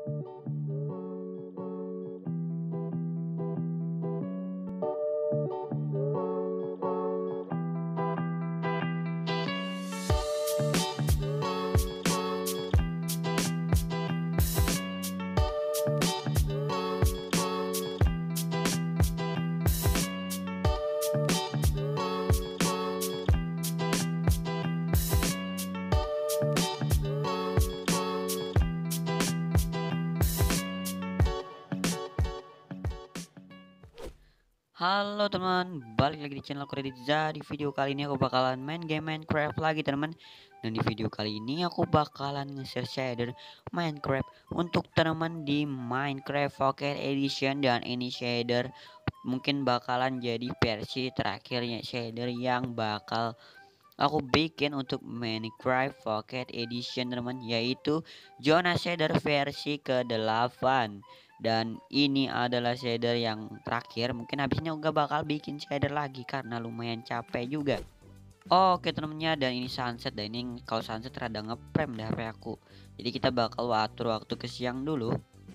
Halo teman, balik lagi di channel aku Rediza. Di video kali ini aku bakalan main game Minecraft lagi teman. Dan di video kali ini aku bakalan nge-share shader Minecraft untuk teman di Minecraft Pocket Edition. Dan ini shader mungkin bakalan jadi versi terakhirnya shader yang bakal aku bikin untuk Minecraft Pocket Edition teman, yaitu zona shader versi ke-8. Dan ini adalah shader yang terakhir, mungkin habisnya nggak bakal bikin shader lagi karena lumayan capek juga. Oke temennya, dan ini sunset, dan ini kalau sunset rada ngeprem dah HP aku, jadi kita bakal atur waktu ke siang dulu.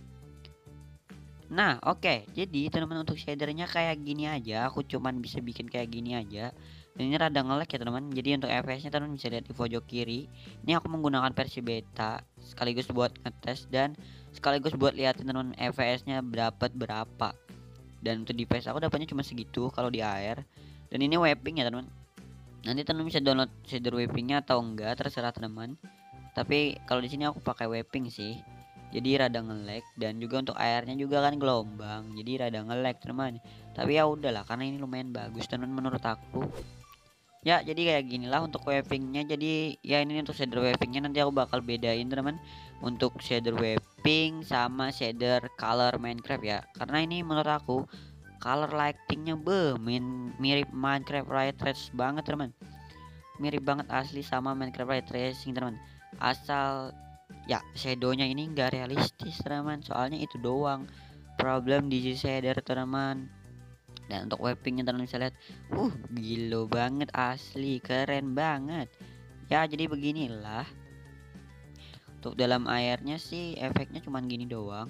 Nah oke, jadi teman-teman untuk shadernya kayak gini aja, aku cuman bisa bikin kayak gini aja. Dan ini rada nge-lag ya teman-teman. Jadi untuk FPS nya teman-teman bisa lihat di pojok kiri. Ini aku menggunakan versi beta sekaligus buat ngetes dan sekaligus buat liatin teman-teman FPS nya dapat berapa. Dan untuk device aku dapatnya cuma segitu kalau di AR. Dan ini wrapping ya teman-teman. Nanti teman-teman bisa download shader wrappingnya atau enggak, terserah teman-teman. Tapi kalau di sini aku pakai wrapping sih, jadi rada nge-lag. Dan juga untuk airnya juga kan gelombang, jadi rada nge-lag teman. Tapi ya udahlah, karena ini lumayan bagus teman menurut aku. Ya jadi kayak ginilah untuk wrappingnya. Jadi ya ini untuk shader wrappingnya, nanti aku bakal bedain teman untuk shader wrapping sama shader color Minecraft ya. Karena ini menurut aku color lightingnya mirip Minecraft Ray Trace banget teman. Mirip banget asli sama Minecraft Ray Tracing teman. Asal ya shadownya ini enggak realistis teman, soalnya itu doang problem di shader teman. Dan untuk wrappingnya teman bisa lihat, gila banget asli, keren banget ya. Jadi beginilah untuk dalam airnya sih, efeknya cuman gini doang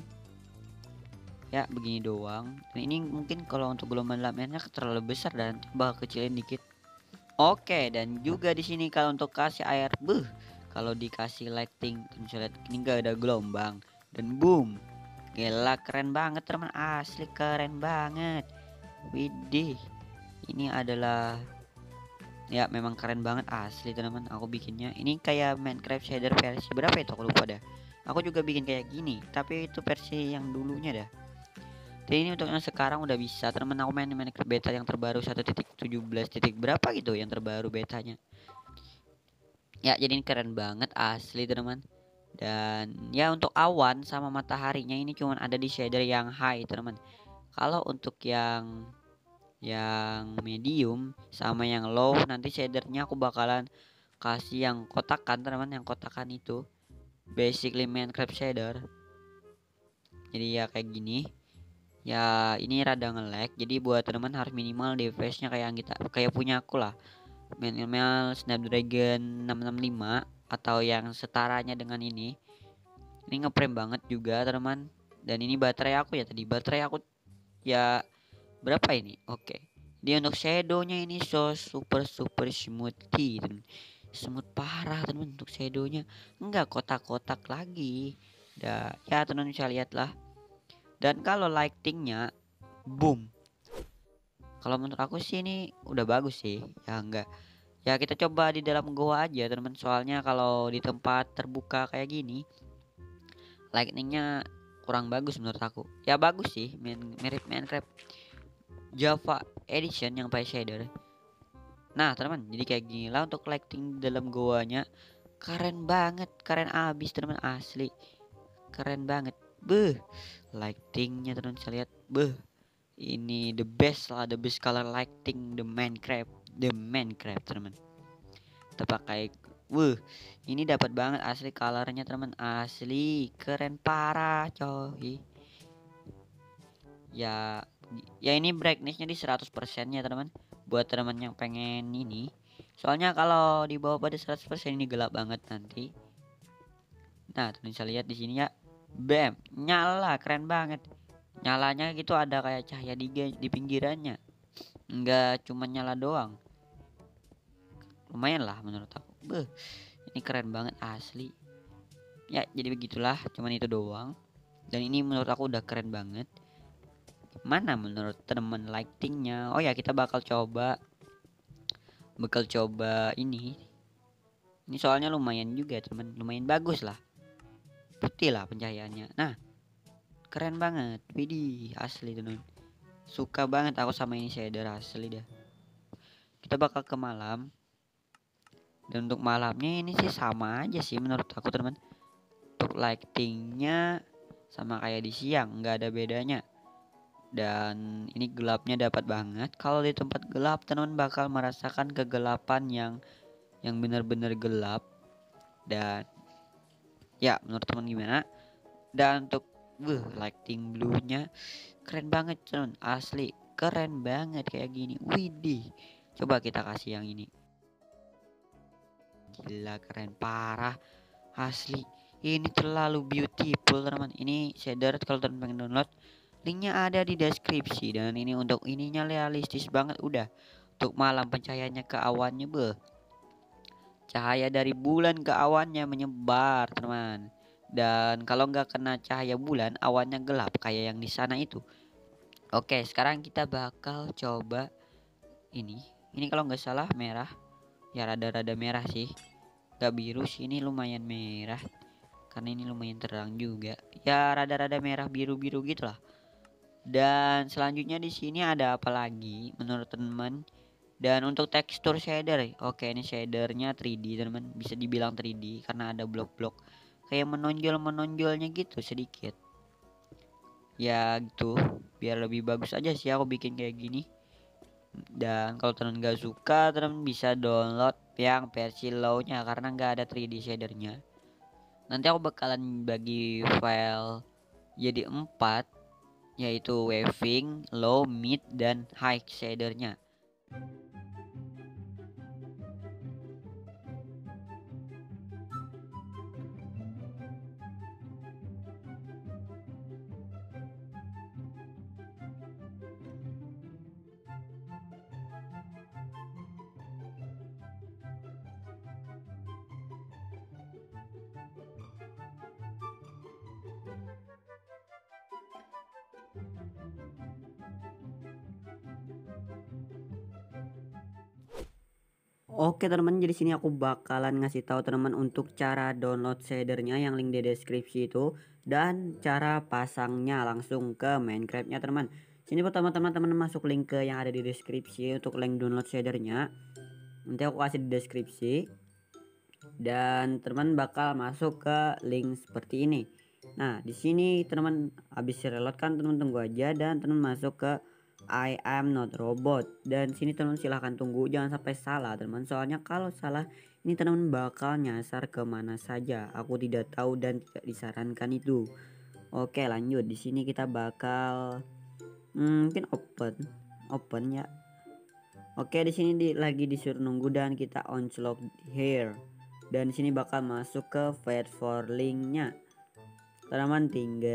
ya, begini doang. Dan ini mungkin kalau untuk gelombang dalam airnya terlalu besar dan bakal kecilin dikit. Oke, dan juga di sini kalau untuk kasih air, kalau dikasih lighting, misalnya ini gak ada gelombang dan boom, gila keren banget teman, asli keren banget. Widih, ini adalah ya memang keren banget asli teman. Aku bikinnya ini kayak Minecraft shader versi berapa itu aku lupa dah. Aku juga bikin kayak gini, tapi itu versi yang dulunya dah. Jadi ini untuk yang sekarang udah bisa teman, aku main Minecraft beta yang terbaru 1.17 titik berapa gitu yang terbaru betanya. Ya jadi ini keren banget asli teman. Dan ya untuk awan sama mataharinya ini cuman ada di shader yang high teman. Kalau untuk yang medium sama yang low, nanti shadernya aku bakalan kasih yang kotakan teman, yang kotakan itu basically Minecraft shader. Jadi ya kayak gini. Ya ini rada nge-lag, jadi buat teman harus minimal device-nya kayak punya aku lah, minimal Snapdragon 665 atau yang setaranya dengan ini. Ini ngeprem banget juga teman. Dan ini baterai aku ya, tadi baterai aku ya berapa ini. Oke, dia untuk shadownya ini super super smoothie dan smooth parah teman. Untuk shadownya enggak kotak-kotak lagi. Ya teman bisa lihat lah. Dan kalau lightingnya, boom. Kalau menurut aku sih ini udah bagus sih. Ya enggak. Ya kita coba di dalam goa aja teman. Soalnya kalau di tempat terbuka kayak gini, lightingnya kurang bagus menurut aku. Ya bagus sih, mirip Minecraft Java Edition yang pakai shader. Nah teman, jadi kayak gini lah untuk lighting dalam goanya. Keren banget, keren abis teman, asli keren banget. Lightingnya teman bisa lihat. Ini the best lah, the best color lighting the Minecraft teman. Kita pakai, ini dapat banget asli colornya teman, asli keren parah coy. Ya ini brightnessnya di 100% ya teman, buat teman yang pengen ini. Soalnya kalau di bawah pada 100% ini gelap banget nanti. Nah teman bisa lihat di sini ya, Bam, nyala, keren banget. Nyalanya gitu ada kayak cahaya di pinggirannya. Enggak cuma nyala doang. Lumayan lah menurut aku. Beh, ini keren banget asli. Ya, jadi begitulah, cuman itu doang. Dan ini menurut aku udah keren banget. Mana menurut teman lightingnya? Oh ya, kita bakal coba ini. Ini soalnya lumayan juga teman, lumayan bagus lah. Putih lah pencahayaannya. Nah, keren banget. Widih, asli teman. Suka banget aku sama ini shader asli dah. Kita bakal ke malam. Dan untuk malamnya ini sih sama aja sih menurut aku teman. Untuk lightingnya sama kayak di siang, nggak ada bedanya. Dan ini gelapnya dapat banget. Kalau di tempat gelap teman bakal merasakan kegelapan yang benar-benar gelap. Dan ya menurut teman gimana? Dan untuk lighting blue-nya keren banget teman, asli keren banget kayak gini. Widih, coba kita kasih yang ini. Gila keren parah asli. Ini terlalu beautiful teman. Ini shader kalau teman pengen download, linknya ada di deskripsi. Dan ini untuk ininya realistis banget udah. Untuk malam pencahayaannya ke awannya cahaya dari bulan ke awannya menyebar teman. Dan kalau nggak kena cahaya bulan awannya gelap kayak yang di sana itu. Oke, sekarang kita bakal coba ini. Ini kalau nggak salah merah. Ya rada-rada merah sih. Gak biru sih, ini lumayan merah. Karena ini lumayan terang juga. Ya rada-rada merah biru-biru gitu lah. Dan selanjutnya di sini ada apa lagi menurut teman? Dan untuk tekstur shader, oke ini shadernya 3D teman, bisa dibilang 3D karena ada blok-blok kayak menonjolnya gitu sedikit. Ya gitu, biar lebih bagus aja sih aku bikin kayak gini. Dan kalau teman gak suka, teman bisa download yang versi low-nya karena nggak ada 3D shadernya. Nanti aku bakalan bagi file jadi 4, yaitu waving, low, mid, dan high shadernya. Oke teman, jadi sini aku bakalan ngasih tahu teman untuk cara download shadernya yang link di deskripsi itu dan cara pasangnya langsung ke Minecraftnya teman. Sini pertama teman-teman masuk link ke yang ada di deskripsi untuk link download shadernya. Nanti aku kasih di deskripsi dan teman bakal masuk ke link seperti ini. Nah, di sini teman habis reload kan teman tunggu aja dan teman masuk ke I am not robot dan sini teman silahkan tunggu, jangan sampai salah teman, soalnya kalau salah ini teman bakal nyasar kemana saja, aku tidak tahu dan tidak disarankan itu. Oke lanjut, di sini kita bakal mungkin open ya. Oke di sini lagi disuruh nunggu dan kita onslaught here dan di sini bakal masuk ke wait for linknya. Teman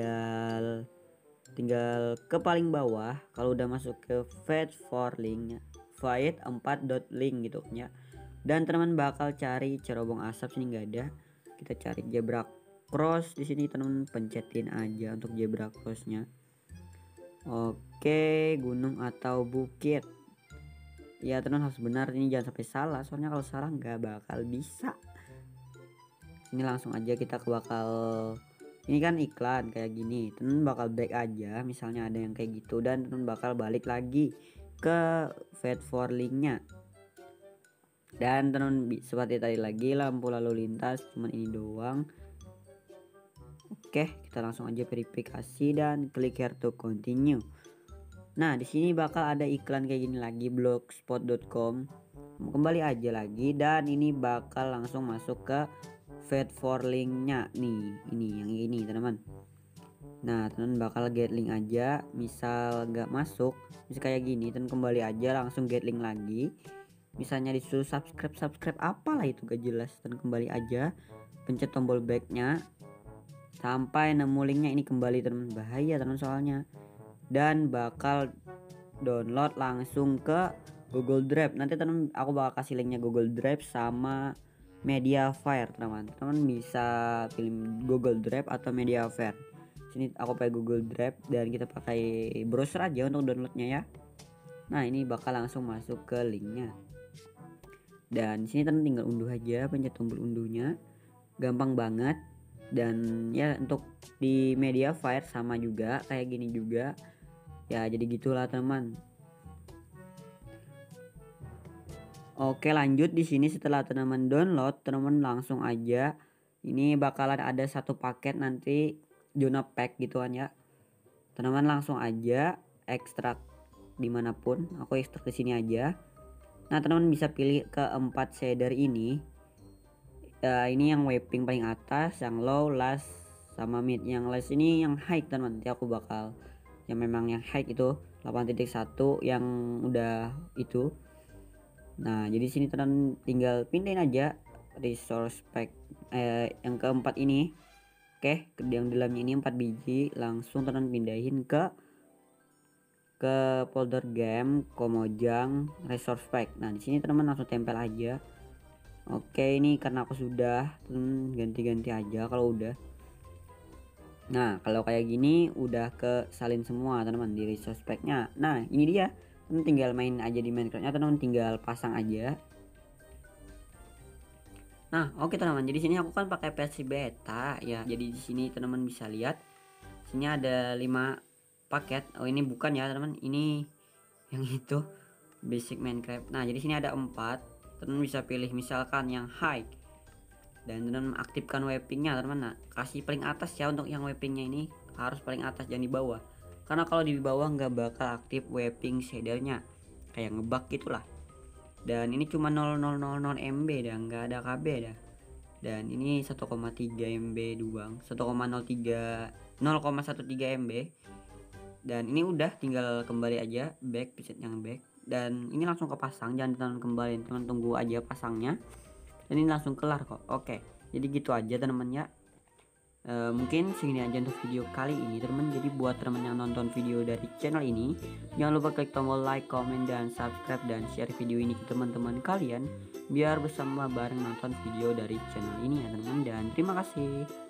tinggal ke paling bawah. Kalau udah masuk ke wait for linknya, fight 4.link gitu ya. Dan teman bakal cari cerobong asap, sini nggak ada. Kita cari zebra cross, di sini teman pencetin aja untuk zebra crossnya. Oke, gunung atau bukit. Ya teman harus benar, ini jangan sampai salah, soalnya kalau salah nggak bakal bisa. Ini langsung aja kita bakal, ini kan iklan kayak gini, temen bakal back aja misalnya ada yang kayak gitu dan temen bakal balik lagi ke wait for linknya. Dan temen seperti tadi lagi lampu lalu lintas cuman ini doang. Oke kita langsung aja verifikasi dan klik here to continue. Nah di sini bakal ada iklan kayak gini lagi, blogspot.com, kembali aja lagi dan ini bakal langsung masuk ke wait for linknya nih, ini yang ini teman-teman. Nah teman bakal get link aja, misal gak masuk misal kayak gini teman kembali aja langsung get link lagi, misalnya disuruh subscribe apalah itu gak jelas, dan kembali aja pencet tombol backnya sampai nemu linknya ini kembali teman, bahaya teman soalnya, dan bakal download langsung ke Google Drive. Nanti teman aku bakal kasih linknya Google Drive sama Mediafire teman. Teman bisa pilih Google Drive atau Mediafire. Sini aku pakai Google Drive dan kita pakai browser aja untuk downloadnya ya. Nah ini bakal langsung masuk ke linknya. Dan sini teman tinggal unduh aja, pencet tombol unduhnya, gampang banget. Dan ya untuk di Mediafire sama juga kayak gini juga. Ya jadi gitulah teman. Oke lanjut di sini setelah teman download, teman langsung aja ini bakalan ada satu paket nanti Juna Pack gituan ya. Teman langsung aja ekstrak dimanapun, aku ekstrak di sini aja. Nah teman bisa pilih keempat shader ini. Ini yang wrapping paling atas, yang low, last, sama mid. Yang last ini yang high teman. Nanti aku bakal yang memang yang high itu 8.1 yang udah itu. Nah jadi sini teman tinggal pindahin aja resource pack yang keempat ini. Oke, yang dalamnya ini 4 biji, langsung teman pindahin ke folder game Komojang resource pack. Nah di sini teman langsung tempel aja. Oke ini karena aku sudah ganti-ganti aja kalau udah. Nah kalau kayak gini udah ke salin semua teman-teman di resource packnya. Nah ini dia, teman tinggal main aja di Minecraftnya, teman tinggal pasang aja. Nah oke teman-teman, jadi sini aku kan pakai versi beta ya. Jadi di sini teman-teman bisa lihat sini ada 5 paket. Oh ini bukan ya teman-teman, ini yang itu basic Minecraft. Nah jadi sini ada 4, teman bisa pilih misalkan yang high dan teman aktifkan wrappingnya teman. Nah kasih paling atas ya, untuk yang wrappingnya ini harus paling atas, jangan di bawah, karena kalau di bawah nggak bakal aktif wrapping shadernya, kayak ngebug gitulah. Dan ini cuma 0000 MB dah, nggak ada KB dah. Dan ini 1,3 MB doang, 1,03 0,13 MB. Dan ini udah tinggal kembali aja back, pencet yang back, dan ini langsung kepasang, jangan teman kembali, teman tunggu aja pasangnya. Dan ini langsung kelar kok. Oke jadi gitu aja teman ya. Mungkin segini aja untuk video kali ini teman. Jadi buat teman yang nonton video dari channel ini, jangan lupa klik tombol like, comment, dan subscribe, dan share video ini ke teman-teman kalian biar bersama bareng nonton video dari channel ini ya teman. Dan terima kasih.